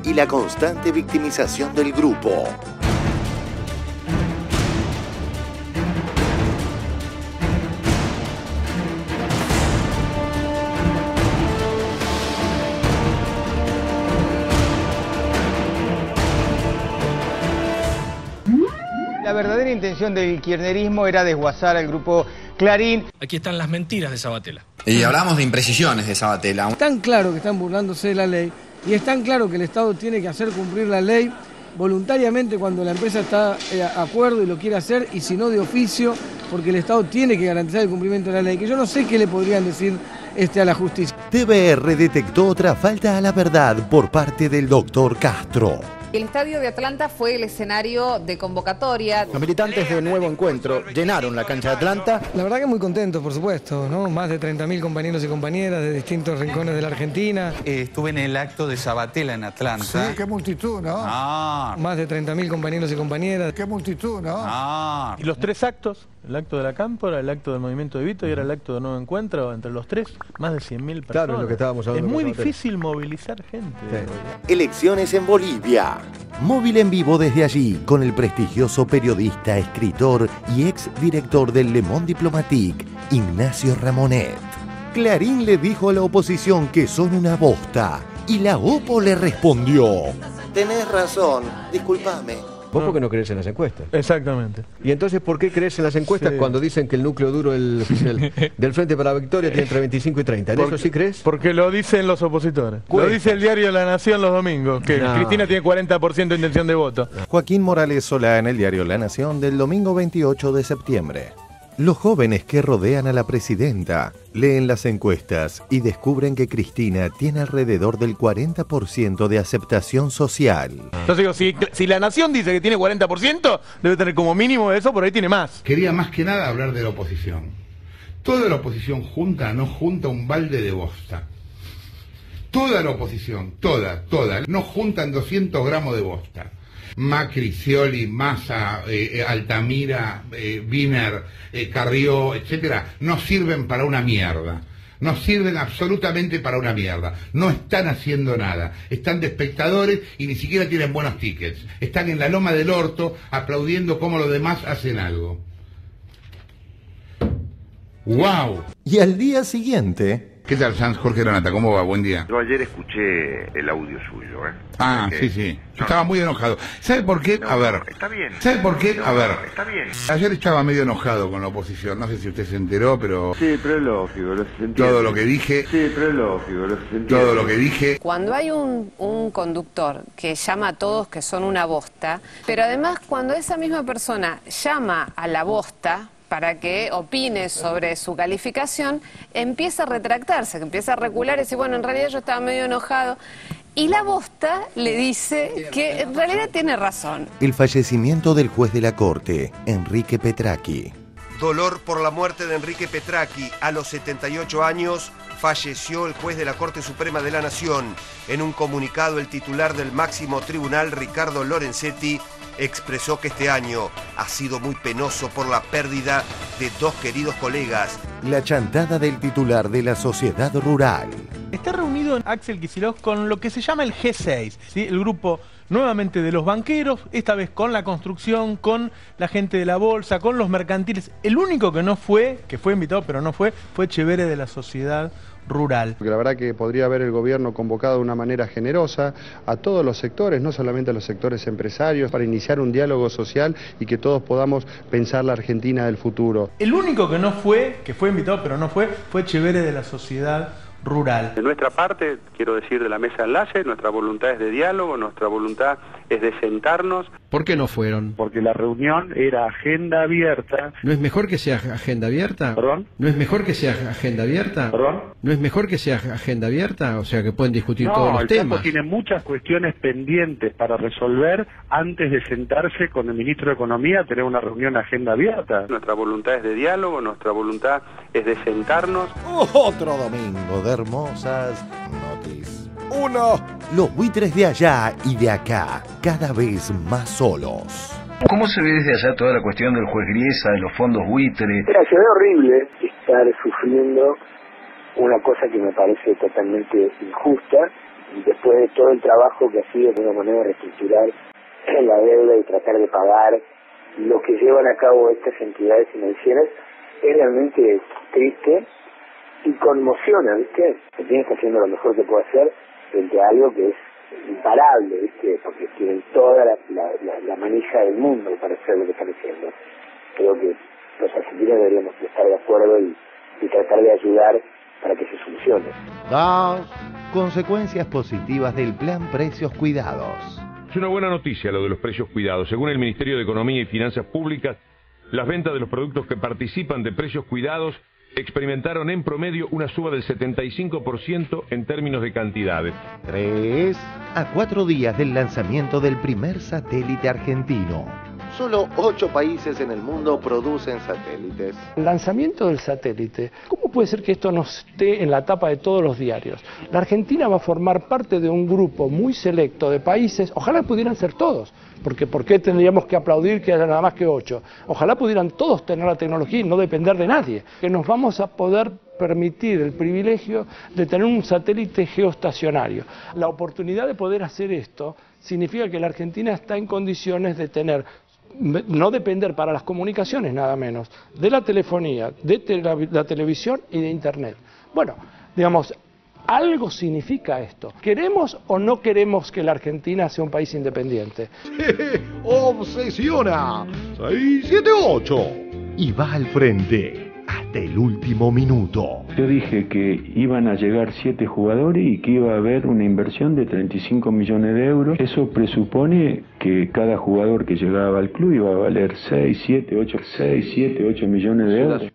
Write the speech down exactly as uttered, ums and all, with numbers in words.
y la constante victimización del grupo. La verdadera intención del kirchnerismo era desguazar al grupo Clarín. Aquí están las mentiras de Sabatella. Y hablamos de imprecisiones de Sabatella. Es tan claro que están burlándose de la ley y es tan claro que el Estado tiene que hacer cumplir la ley voluntariamente cuando la empresa está de acuerdo y lo quiere hacer, y si no de oficio, porque el Estado tiene que garantizar el cumplimiento de la ley, que yo no sé qué le podrían decir este, a la justicia. T V R detectó otra falta a la verdad por parte del doctor Castro. El estadio de Atlanta fue el escenario de convocatoria. Los militantes de Nuevo Encuentro llenaron la cancha de Atlanta. La verdad que muy contentos, por supuesto, ¿no? Más de treinta mil compañeros y compañeras de distintos rincones de la Argentina. Eh, estuve en el acto de Sabatella en Atlanta. Sí, qué multitud, ¿no? Ah. Más de treinta mil compañeros y compañeras. Qué multitud, ¿no? Ah. Y los tres actos, el acto de la Cámpora, el acto del Movimiento de Vito y era el acto de Nuevo Encuentro, entre los tres, más de cien mil personas. Claro, es lo que estábamos hablando. Es muy difícil movilizar gente. Sí. Elecciones en Bolivia. Móvil en vivo desde allí con el prestigioso periodista, escritor y ex director del Le Monde Diplomatique, Ignacio Ramonet. Clarín le dijo a la oposición que son una bosta y la Opo le respondió: tenés razón, discúlpame. Vos porque no crees en las encuestas. Exactamente. ¿Y entonces por qué crees en las encuestas sí. cuando dicen que el núcleo duro el, el, del Frente para la Victoria tiene entre veinticinco y treinta? ¿En porque, eso sí crees? Porque lo dicen los opositores. Cuesta. Lo dice el diario La Nación los domingos, que no. Cristina tiene cuarenta por ciento de intención de voto. Joaquín Morales Solá en el diario La Nación del domingo veintiocho de septiembre. Los jóvenes que rodean a la presidenta leen las encuestas y descubren que Cristina tiene alrededor del cuarenta por ciento de aceptación social. Entonces digo, si, si La Nación dice que tiene cuarenta por ciento, debe tener como mínimo eso, por ahí tiene más. Quería más que nada hablar de la oposición. Toda la oposición junta no junta un balde de bosta. Toda la oposición, toda, toda, no juntan doscientos gramos de bosta. Macri, Scioli, Massa, eh, Altamira, eh, Wiener, eh, Carrió, etcétera, no sirven para una mierda. No sirven absolutamente para una mierda. No están haciendo nada. Están de espectadores y ni siquiera tienen buenos tickets. Están en la loma del orto aplaudiendo cómo los demás hacen algo. ¡Wow! Y al día siguiente... ¿Qué tal, Sanz? Jorge Granata, ¿cómo va? Buen día. Yo ayer escuché el audio suyo, ¿eh? Ah, que... sí, sí. Yo no, estaba muy enojado. ¿Sabe por qué? No, a ver. No, está bien. ¿Sabe por qué? No, a ver. No, está bien. Ayer estaba medio enojado con la oposición. No sé si usted se enteró, pero... Sí, pero es lógico, lo se entiende. Todo lo que dije... Sí, pero es lógico, lo se entiende. Todo lo que dije... Cuando hay un, un conductor que llama a todos que son una bosta, pero además cuando esa misma persona llama a la bosta para que opine sobre su calificación, empieza a retractarse, que empieza a recular y decir, bueno, en realidad yo estaba medio enojado. Y la bosta le dice que en realidad tiene razón. El fallecimiento del juez de la Corte, Enrique Petracchi. Dolor por la muerte de Enrique Petracchi. A los setenta y ocho años falleció el juez de la Corte Suprema de la Nación. En un comunicado, el titular del máximo tribunal, Ricardo Lorenzetti, expresó que este año ha sido muy penoso por la pérdida de dos queridos colegas. La chantada del titular de la Sociedad Rural. Está reunido Axel Kicillof con lo que se llama el G seis, ¿sí? El grupo nuevamente de los banqueros, esta vez con la construcción, con la gente de la bolsa, con los mercantiles. El único que no fue, que fue invitado pero no fue, fue Chevere de la Sociedad Rural. Porque la verdad que podría haber el gobierno convocado de una manera generosa a todos los sectores, no solamente a los sectores empresarios, para iniciar un diálogo social y que todos podamos pensar la Argentina del futuro. El único que no fue, que fue invitado pero no fue, fue Chevere de la Sociedad Rural. De nuestra parte, quiero decir de la mesa de enlace, nuestra voluntad es de diálogo, nuestra voluntad es de sentarnos. ¿Por qué no fueron? Porque la reunión era agenda abierta. ¿No es mejor que sea agenda abierta? ¿Perdón? ¿No es mejor que sea agenda abierta? ¿Perdón? ¿No es mejor que sea agenda abierta? O sea, que pueden discutir no, todos los el temas. campo tiene muchas cuestiones pendientes para resolver antes de sentarse con el ministro de Economía a tener una reunión agenda abierta. Nuestra voluntad es de diálogo, nuestra voluntad es de sentarnos. Otro domingo de hermosas noticias. Uno, los buitres de allá y de acá, cada vez más solos. ¿Cómo se ve desde allá toda la cuestión del juez Griesa, de los fondos buitre? Mira, se ve horrible estar sufriendo una cosa que me parece totalmente injusta después de todo el trabajo que ha sido de una manera de reestructurar la deuda y tratar de pagar lo que llevan a cabo estas entidades financieras, es realmente triste y conmociona, ¿viste? Argentina está haciendo lo mejor que puede hacer frente a algo que es imparable, ¿viste? Porque tienen toda la, la, la, la manija del mundo para hacer lo que están haciendo. Creo que los argentinos deberíamos estar de acuerdo y, y tratar de ayudar para que se solucione. Dos consecuencias positivas del plan Precios Cuidados. Es una buena noticia lo de los precios cuidados. Según el Ministerio de Economía y Finanzas Públicas, las ventas de los productos que participan de precios cuidados experimentaron en promedio una suba del setenta y cinco por ciento en términos de cantidades. Tres. A cuatro días del lanzamiento del primer satélite argentino. Solo ocho países en el mundo producen satélites. El lanzamiento del satélite, ¿cómo puede ser que esto no esté en la tapa de todos los diarios? La Argentina va a formar parte de un grupo muy selecto de países, ojalá pudieran ser todos, porque ¿por qué tendríamos que aplaudir que haya nada más que ocho? Ojalá pudieran todos tener la tecnología y no depender de nadie, que nos vamos a poder permitir el privilegio de tener un satélite geoestacionario. La oportunidad de poder hacer esto significa que la Argentina está en condiciones de tener, no depender para las comunicaciones nada menos, de la telefonía, de te la, la televisión y de internet. Bueno, digamos, algo significa esto. ¿Queremos o no queremos que la Argentina sea un país independiente? ¡Obsesiona! seis siete ocho. Y va al frente hasta el último minuto. Yo dije que iban a llegar siete jugadores y que iba a haber una inversión de treinta y cinco millones de euros. Eso presupone que cada jugador que llegaba al club iba a valer seis, siete, ocho, seis, siete, ocho millones de euros.